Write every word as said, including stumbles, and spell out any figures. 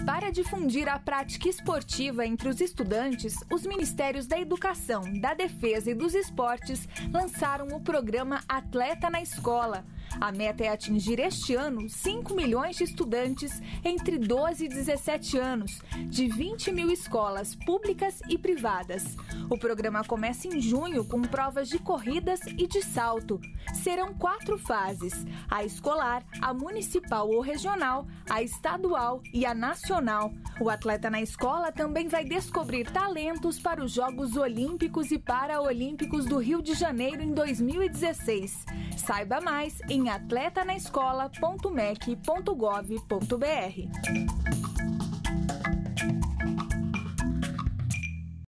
Para difundir a prática esportiva entre os estudantes, os Ministérios da Educação, da Defesa e dos Esportes lançaram o programa Atleta na Escola. A meta é atingir este ano cinco milhões de estudantes entre doze e dezessete anos, de vinte mil escolas públicas e privadas. O programa começa em junho com provas de corridas e de salto. Serão quatro fases: a escolar, a municipal ou regional, a estadual e a nacional. O Atleta na Escola também vai descobrir talentos para os Jogos Olímpicos e Paraolímpicos do Rio de Janeiro em dois mil e dezesseis. Saiba mais em atleta na escola ponto mec ponto gov ponto br.